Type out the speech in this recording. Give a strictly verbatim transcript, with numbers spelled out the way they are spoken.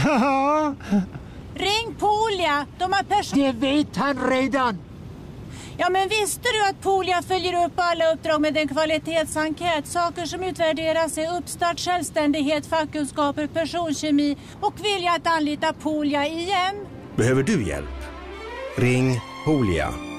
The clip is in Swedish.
Ring Polia, de har pers... Det vet han redan. Ja, men visste du att Polia följer upp alla uppdrag med en kvalitetsenkät? Saker som utvärderas är uppstart, självständighet, fackkunskaper, personkemi och vilja att anlita Polia igen. Behöver du hjälp? Ring Polia